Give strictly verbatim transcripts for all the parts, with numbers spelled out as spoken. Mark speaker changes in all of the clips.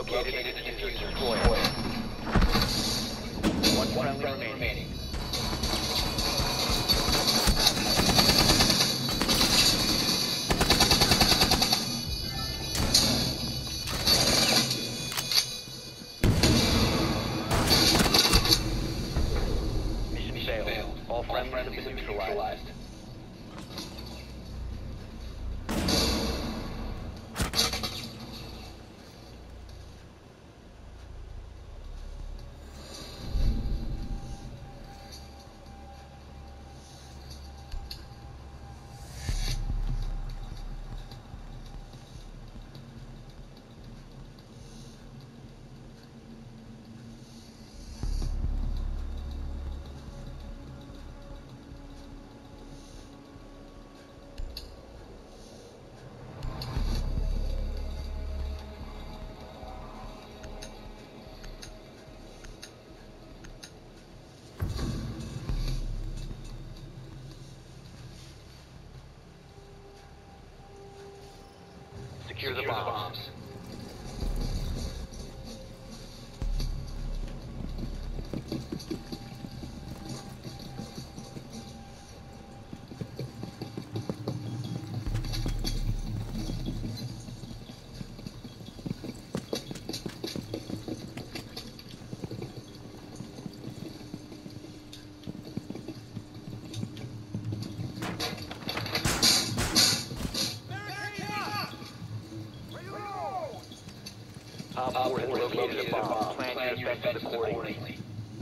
Speaker 1: located and defused. Destroy it. One friendly remaining. Mission failed. All friendlies have been neutralized. Secure the bombs. Op four has located a bomb. Plan your defenses accordingly.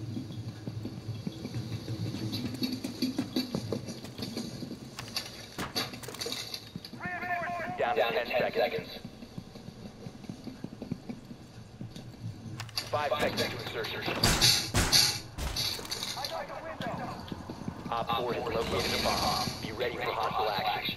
Speaker 1: Down to ten seconds. Five seconds to insertion. Op four has located a bomb. Be ready for hostile action.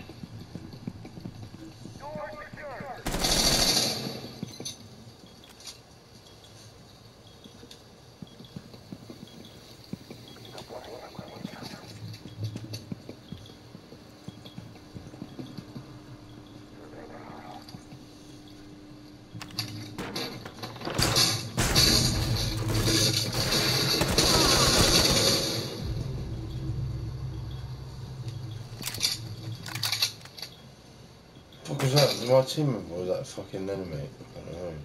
Speaker 2: What was that? Was my team member or was that a fucking enemy? I don't know.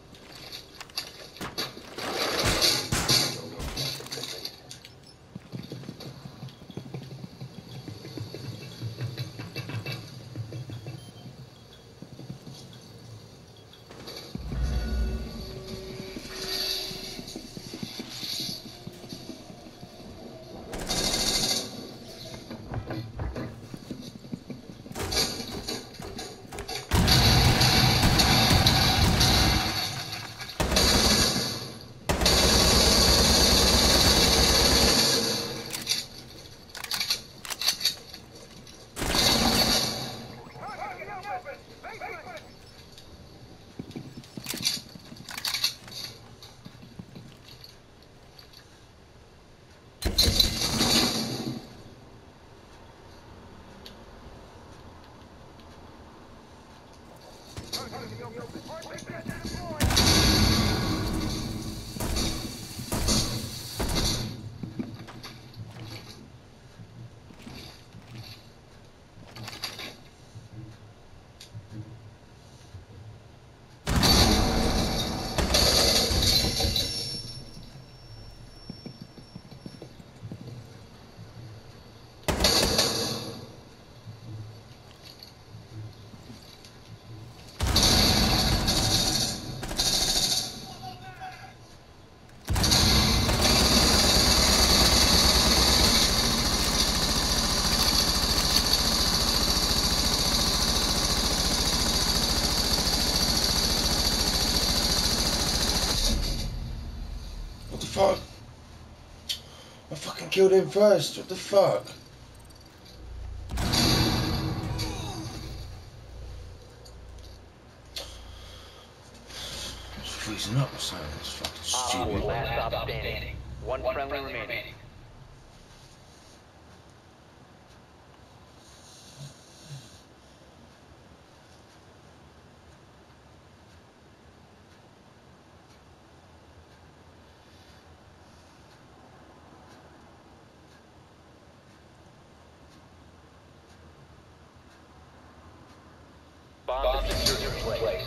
Speaker 2: Fuck. I fucking killed him first. What the fuck? It's freezing up or something. It's fucking stupid.
Speaker 1: Last stop standing. One friendly remaining. Bomb diffuser in place.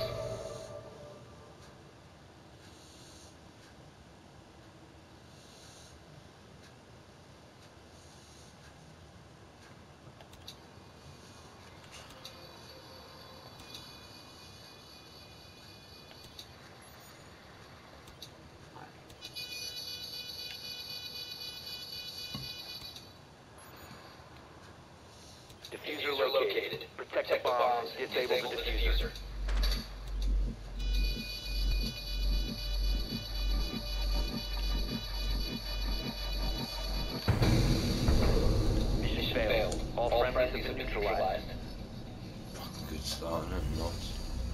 Speaker 1: Diffuser located. Protect the bombs. Disable the diffuser. Mission failed. All friendlies have been neutralized.
Speaker 2: Fucking good start, isn't it? Not.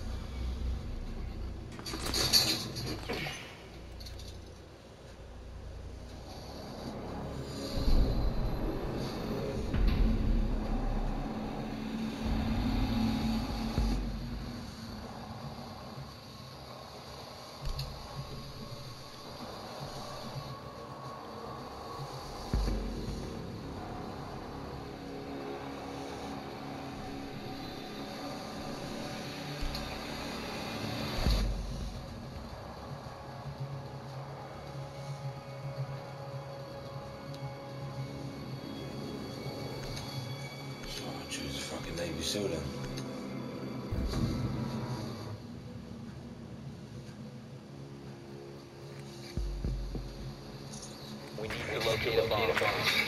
Speaker 2: Choose a fucking Navy SEAL then.
Speaker 1: We need to locate a bomb.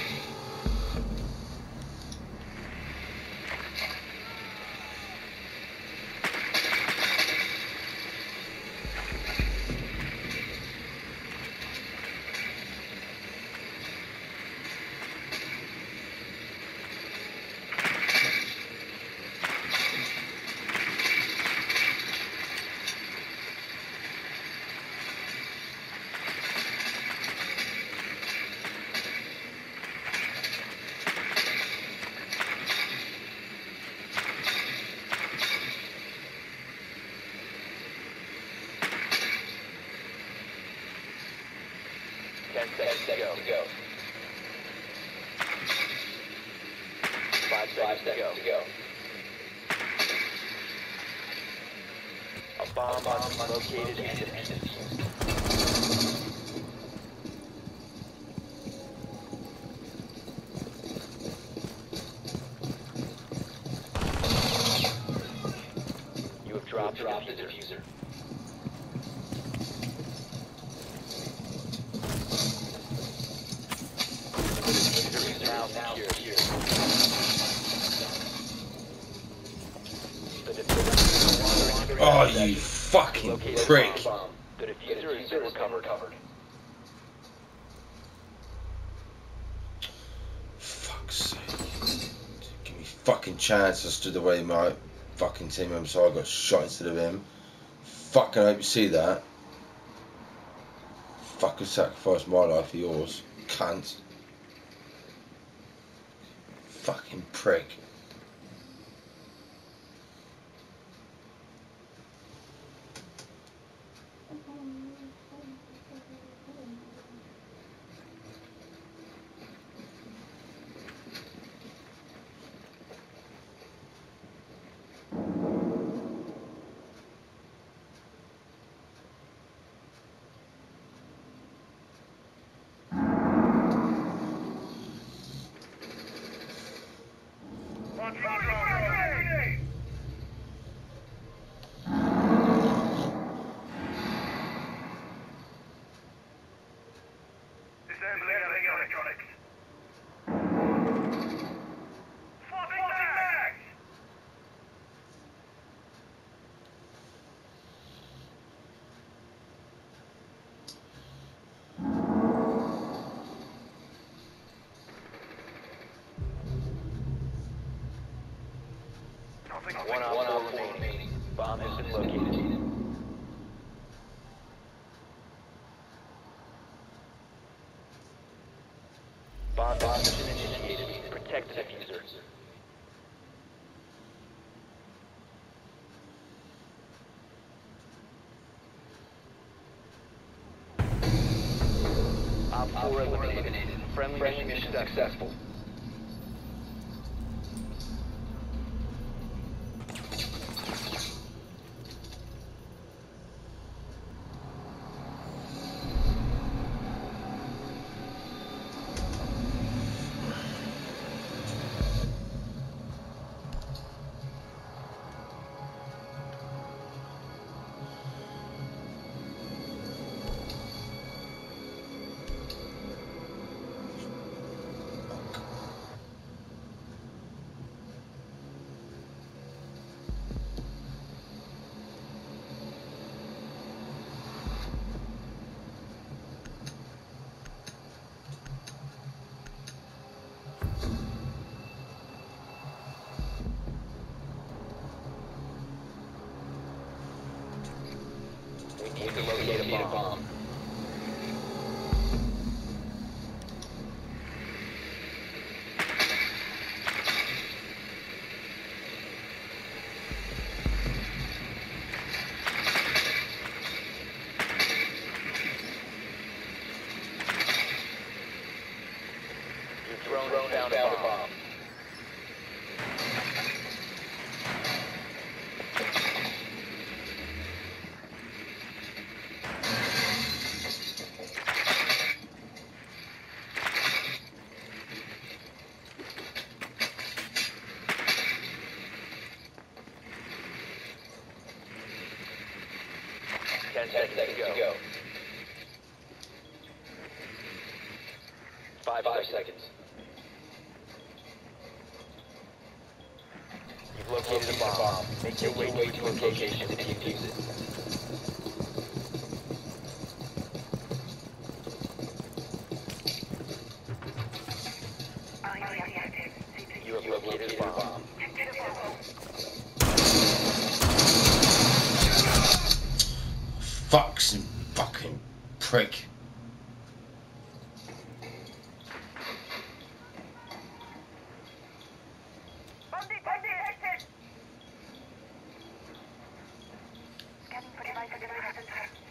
Speaker 1: Ten seconds to go. to go. Five seconds, Five seconds to, go. to go. A bomb, bomb located and defused. You have dropped, you have dropped the diffuser. Now secure.
Speaker 2: Oh, you fucking prick.
Speaker 1: The diffuser is still recovered.
Speaker 2: Fuck's sake. Give me fucking chance. I stood away my fucking team member, so I got shot instead of him. Fucking hope you see that. Fucking sacrifice my life for yours. Cunt. Fucking prick.
Speaker 1: One on four remaining. Bomb has been located. Bomb has been initiated. Protect the diffuser. Op four eliminated. Friendly, Friendly mission successful. Need to locate a bomb. You've thrown, thrown down, down a bomb. bomb. Ten seconds to go. Five, Five seconds. You've located a bomb. Make your way to its location and defuse it. You have located a bomb.
Speaker 2: Fuck's fucking prick.
Speaker 3: Scanning for device identification.